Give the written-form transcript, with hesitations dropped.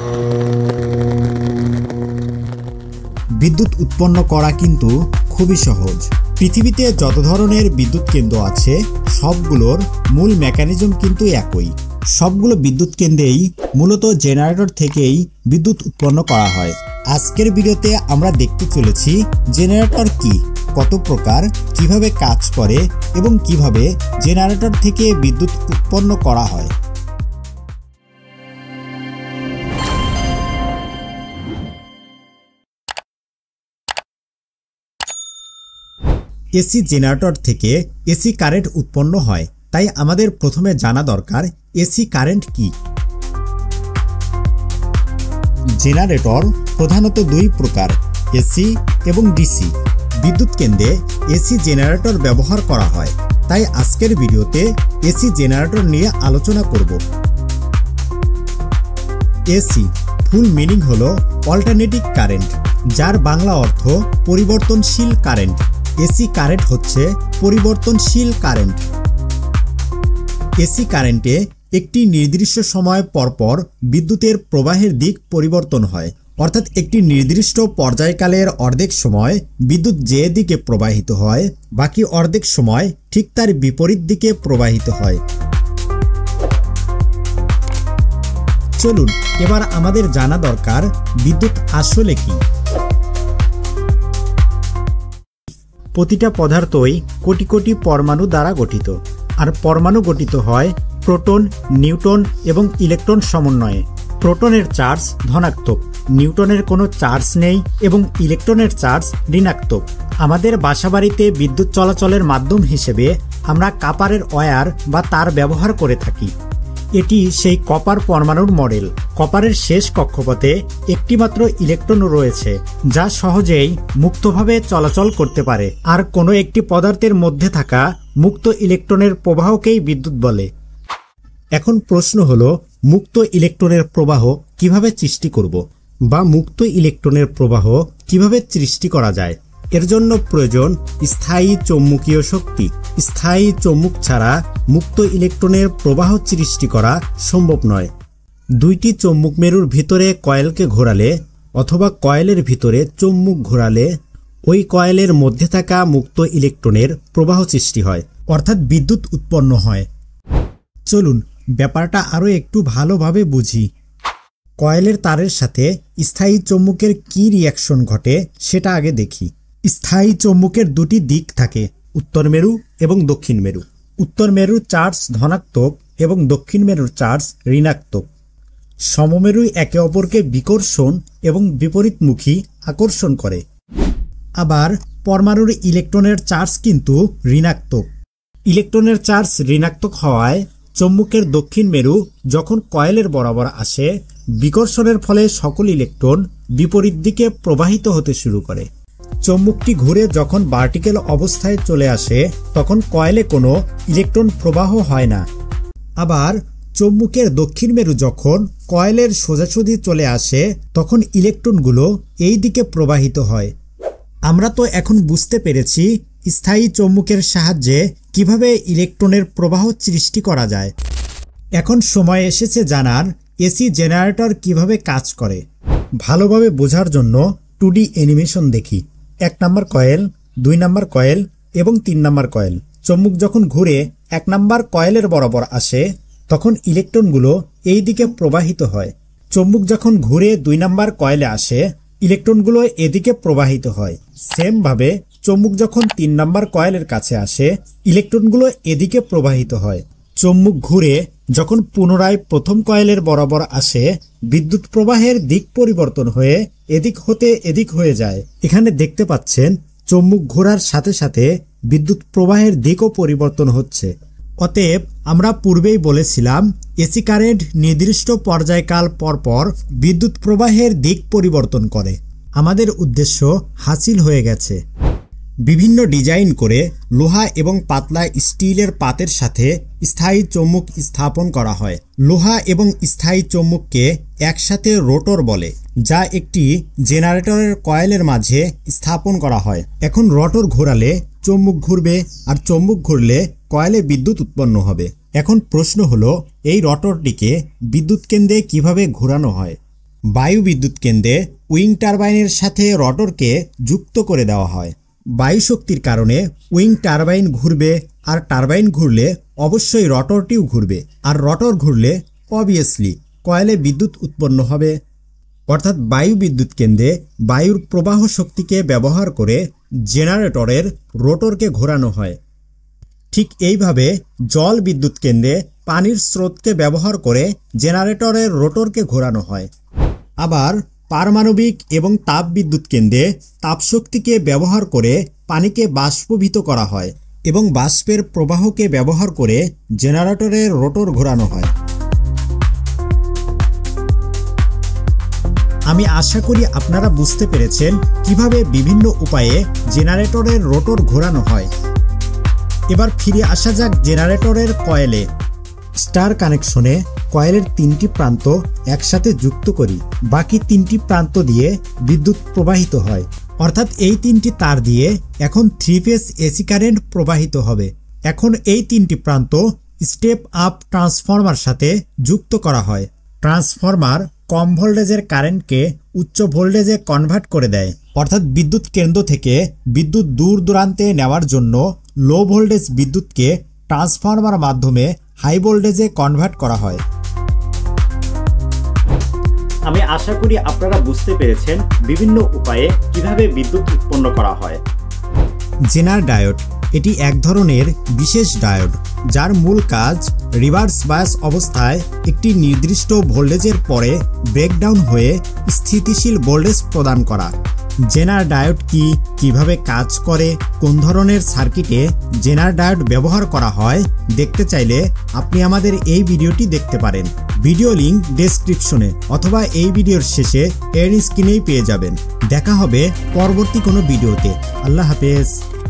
বিদ্যুৎ উৎপন্ন করা কিন্তু খুবই সহজ। পৃথিবীতে যত ধরনের বিদ্যুৎ কেন্দ্র আছে সবগুলোর মূল মেকানিজম কিন্তু একই। সবগুলো বিদ্যুৎ কেন্দ্রেই মূলত জেনারেটর থেকেই বিদ্যুৎ উৎপন্ন করা হয়। আজকের ভিডিওতে আমরা দেখতে চলেছি জেনারেটর কি, কত প্রকার, কিভাবে কাজ করে এবং কিভাবে জেনারেটর থেকে বিদ্যুৎ উৎপন্ন করা হয়। এসি জেনারেটর থেকে এসি কারেন্ট উৎপন্ন হয়, তাই আমাদের প্রথমে জানা দরকার এসি কারেন্ট কি। জেনারেটর প্রধানত দুই প্রকার, এসি এবং ডিসি। বিদ্যুৎ কেন্দ্রে এসি জেনারেটর ব্যবহার করা হয়, তাই আজকের ভিডিওতে এসি জেনারেটর নিয়ে আলোচনা করব। এসি ফুল মিনিং হলো অল্টারনেটিং কারেন্ট, যার বাংলা অর্থ পরিবর্তনশীল কারেন্ট। এসি কারেন্ট হচ্ছে পরিবর্তনশীল কারেন্ট। এসি কারেন্টে একটি নির্দিষ্ট সময় পরপর বিদ্যুতের প্রবাহের দিক পরিবর্তন হয়, অর্থাৎ একটি নির্দিষ্ট পর্যায়কালের অর্ধেক সময় বিদ্যুৎ যে দিকে প্রবাহিত হয়, বাকি অর্ধেক সময় ঠিক তার বিপরীত দিকে প্রবাহিত হয়। চলুন এবার আমাদের জানা দরকার বিদ্যুৎ আসলে কি। প্রতিটা পদার্থই কোটি কোটি পরমাণু দ্বারা গঠিত, আর পরমাণু গঠিত হয় প্রোটন, নিউট্রন এবং ইলেকট্রন সমন্বয়ে। প্রোটনের চার্জ ধনাত্মক, নিউট্রনের কোনো চার্জ নেই এবং ইলেকট্রনের চার্জ ঋণাত্মক। আমাদের বাসাবাড়িতে বিদ্যুৎ চলাচলের মাধ্যম হিসেবে আমরা কপারের ওয়্যার বা তার ব্যবহার করে থাকি। এটি সেই কপার পরমাণুর মডেল। কপারের শেষ কক্ষপথে একটিমাত্র ইলেকট্রন রয়েছে, যা সহজেই মুক্তভাবে চলাচল করতে পারে, আর কোনো একটি পদার্থের মধ্যে থাকা মুক্ত ইলেকট্রনের প্রবাহকেই বিদ্যুৎ বলে। এখন প্রশ্ন হলো, মুক্ত ইলেকট্রনের প্রবাহ কিভাবে সৃষ্টি করব, বা মুক্ত ইলেকট্রনের প্রবাহ কিভাবে সৃষ্টি করা যায়। এর জন্য প্রয়োজন স্থায়ী চৌম্বকীয় শক্তি। স্থায়ী চৌম্বক ছাড়া মুক্ত ইলেকট্রনের প্রবাহ সৃষ্টি করা সম্ভব নয়। দুইটি চৌম্বক মেরুর ভিতরে কয়েলকে ঘোরালে অথবা কয়েলের ভিতরে চৌম্বক ঘোরালে ওই কয়েলের মধ্যে থাকা মুক্ত ইলেকট্রনের প্রবাহ সৃষ্টি হয়, অর্থাৎ বিদ্যুৎ উৎপন্ন হয়। চলুন ব্যাপারটা আরও একটু ভালোভাবে বুঝি। কয়েলের তারের সাথে স্থায়ী চৌম্বকের কি রিয়াকশন ঘটে সেটা আগে দেখি। স্থায়ী চৌম্বকের দুটি দিক থাকে, উত্তর মেরু এবং দক্ষিণ মেরু। উত্তর মেরুর চার্জ ধনাত্মক এবং দক্ষিণ মেরুর চার্জ ঋণাত্মক। সমমেরু একে অপরকে বিকর্ষণ এবং বিপরীতমুখী আকর্ষণ করে। আবার পরমাণুর ইলেকট্রনের চার্জ কিন্তু ঋণাত্মক। ইলেকট্রনের চার্জ ঋণাত্মক হওয়ায় চৌম্বকের দক্ষিণ মেরু যখন কয়েলের বরাবর আসে, বিকর্ষণের ফলে সকল ইলেকট্রন বিপরীত দিকে প্রবাহিত হতে শুরু করে। চৌম্বকটি ঘুরে যখন ভার্টিক্যাল অবস্থায় চলে আসে, তখন কয়েলে কোনো ইলেকট্রন প্রবাহ হয় না। আবার চৌম্বকের দক্ষিণ মেরু যখন কয়েলের সোজাসুজি চলে আসে, তখন ইলেকট্রনগুলো এই দিকে প্রবাহিত হয়। আমরা তো এখন বুঝতে পেরেছি স্থায়ী চৌম্বকের সাহায্যে কিভাবে ইলেকট্রনের প্রবাহ সৃষ্টি করা যায়। এখন সময় এসেছে জানার এসি জেনারেটর কিভাবে কাজ করে। ভালোভাবে বোঝার জন্য 2D অ্যানিমেশন দেখি। 1 নম্বর কয়েল, 2 নম্বর কয়েল এবং 3 নম্বর কয়েল। চৌম্বক যখন ঘুরে 1 নম্বর কয়েলের বরাবর আসে, তখন ইলেকট্রনগুলো এই দিকে প্রবাহিত হয়। চৌম্বক যখন ঘুরে 2 নম্বর কয়েলে আসে, ইলেকট্রনগুলো এদিকে প্রবাহিত হয়। সেম ভাবে চৌম্বক যখন 3 নম্বর কয়েলের কাছে আসে, ইলেকট্রনগুলো এদিকে প্রবাহিত হয়। চৌম্বক ঘুরে যখন পুনরায় প্রথম কয়েলের বরাবর আসে, বিদ্যুৎ প্রবাহের দিক পরিবর্তন হয়ে এদিক হতে এদিক হয়ে যায়। এখানে দেখতে পাচ্ছেন চৌম্বক ঘোরার সাথে সাথে বিদ্যুৎ প্রবাহের দিকও পরিবর্তন হচ্ছে। অতএব আমরা পূর্বেই বলেছিলাম এসি কারেন্ট নির্দিষ্ট পর্যায়কাল পরপর বিদ্যুৎ প্রবাহের দিক পরিবর্তন করে। আমাদের উদ্দেশ্য হাসিল হয়ে গেছে। বিভিন্ন ডিজাইন করে লোহা এবং পাতলা স্টিলের পাতের সাথে স্থায়ী চৌম্বক স্থাপন করা হয়। লোহা এবং স্থায়ী চৌম্বককে একসাথে রোটর বলে, যা একটি জেনারেটরের কয়েলের মাঝে স্থাপন করা হয়। এখন রোটর ঘোরালে চৌম্বক ঘুরবে, আর চৌম্বক ঘুরলে কয়েলে বিদ্যুৎ উৎপন্ন হবে। এখন প্রশ্ন হলো, এই রোটরটিকে বিদ্যুৎ কেন্দ্রে কিভাবে ঘোরানো হয়। বায়ু বিদ্যুৎ কেন্দ্রে উইং টারবাইনের সাথে রটরকে যুক্ত করে দেওয়া হয়। বায়ু শক্তির কারণে উইং টারবাইন ঘুরবে, আর টারবাইন ঘুরলে অবশ্যই রটরটিও ঘুরবে, আর রটর ঘুরলে অবভিয়াসলি কয়েলে বিদ্যুৎ উৎপন্ন হবে। অর্থাৎ বায়ু বিদ্যুৎ কেন্দ্রে বায়ুর প্রবাহ শক্তিকে ব্যবহার করে জেনারেটরের রোটরকে ঘোরানো হয়। ঠিক এইভাবে জল বিদ্যুৎ কেন্দ্রে পানির স্রোতকে ব্যবহার করে জেনারেটরের রোটরকে ঘোরানো হয়। আবার পারমাণবিক এবং তাপ বিদ্যুৎ কেন্দ্রে তাপশক্তিকে ব্যবহার করে পানিকে বাষ্পীভূত করা হয় এবং বাষ্পের প্রবাহকে ব্যবহার করে জেনারেটরের রোটর ঘোরানো হয়। আমি আশা করি আপনারা বুঝতে পেরেছেন কিভাবে বিভিন্ন উপায়ে জেনারেটরের রোটর ঘোরানো হয়। এবার ফিরে আসা যাক জেনারেটরের কয়েলে। স্টার কানেকশনে কয়েলের 3টি প্রান্ত একসাথে যুক্ত করি, বাকি 3টি প্রান্ত দিয়ে বিদ্যুৎ প্রবাহিত হয়। অর্থাৎ এই 3টি তার দিয়ে এখন 3 ফেজ এসি কারেন্ট প্রবাহিত হবে। এখন এই 3টি প্রান্ত স্টেপ আপ ট্রান্সফরমার সাথে যুক্ত করা হয়। ট্রান্সফরমার কম ভোল্টেজের কারেন্টকে উচ্চ ভোল্টেজে কনভার্ট করে দেয়। অর্থাৎ বিদ্যুৎ কেন্দ্র থেকে বিদ্যুৎ দূর দূরান্তে নেওয়ার জন্য লো ভোল্টেজ বিদ্যুৎকে ট্রান্সফরমার মাধ্যমে হাই ভোল্টেজে কনভার্ট করা হয়। আমি আশা করি আপনারা বুঝতে পেরেছেন বিভিন্ন উপায়ে কিভাবে বিদ্যুৎ উৎপন্ন করা হয়। জেনার ডায়োড এটি এক ধরনের বিশেষ ডায়োড, যার মূল কাজ রিভার্স বায়াস অবস্থায় একটি নির্দিষ্ট ভোল্টেজের পরে ব্রেকডাউন হয়ে স্থিতিশীল ভোল্টেজ প্রদান করা। জেনার ডায়োড কি, কিভাবে কাজ করে, কোন ধরনের সার্কিটে জেনার ডায়োড ব্যবহার করা হয় দেখতে চাইলে আপনি আমাদের এই ভিডিওটি দেখতে পারেন। ভিডিও লিংক ডেসক্রিপশনে অথবা এই ভিডিওর শেষে এর স্ক্রিনেই পেয়ে যাবেন। দেখা হবে পরবর্তী কোনো ভিডিওতে। আল্লাহ হাফেজ।